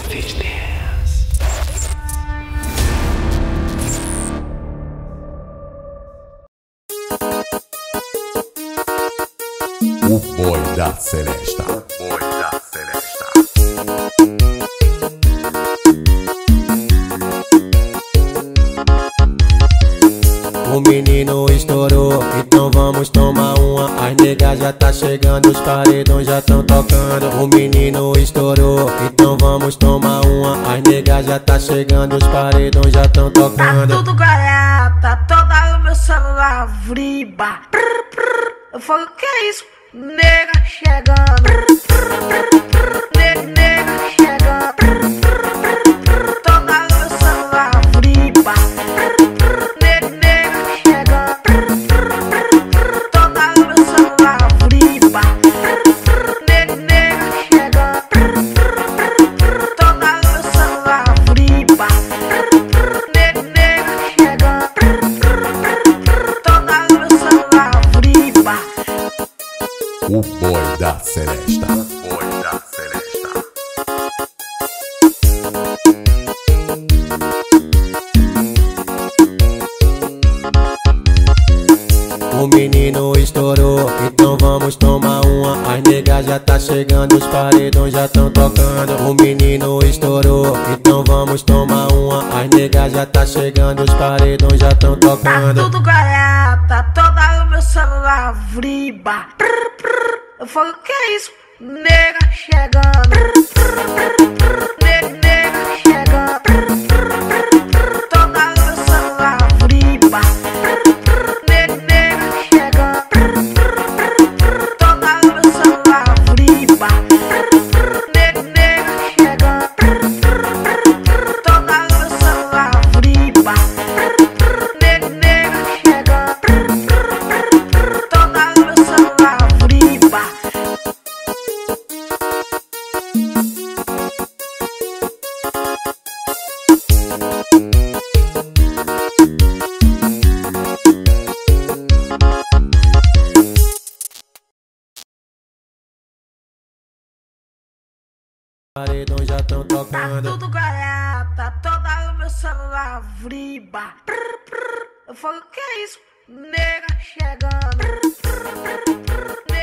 O Boy da Celesta. O Boy da Celesta. O menino estourou, então vamos tomar uma. As negas já tá chegando, os paredões já tão tocando. O menino estourou, então vamos tomar uma. As negas já tá chegando, os paredões já tão tocando. Tá tudo garata, toda o meu celular vriba. Eu falo, o que é isso? Nega chegando. Nega chegando. Toda o meu celular vriba. Nega chegando. Toda o meu celular vriba. Nega chegando. Toda o meu celular vriba. Nega chegando. Toda o meu celular vriba. O Boy da Celesta. O Boy da Celesta. O menino estourou, então vamos tomar uma. As negas já tá chegando, os paredões já tão tocando. O menino estourou, então vamos tomar uma. As negas já tá chegando, os paredões já tão Tá tocando. tudo garata, toda o meu celular vriba. Eu falo, o que é isso? Nega chegando. Nega chegando. Toda o meu celular vriba. Nega chegando. Toda o meu celular vriba. Nega chegando. Toda o meu celular vriba. Nega chegando. Toda o meu celular vriba. Paredões já tão Tá tocando. tudo garata, toda o meu celular vriba. Eu falo, o que é isso? Nega chegando.